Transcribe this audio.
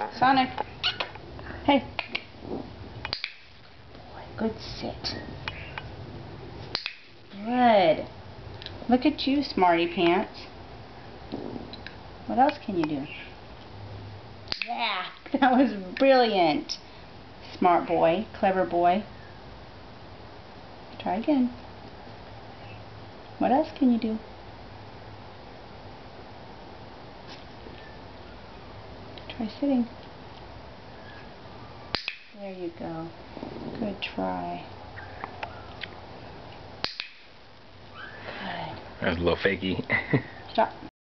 Sonic. Hey. Boy, good sit. Good. Look at you, smarty pants. What else can you do? Yeah, that was brilliant. Smart boy, clever boy. Try again. What else can you do? Try sitting. There you go. Good try. Good. That was a little fakey. Stop.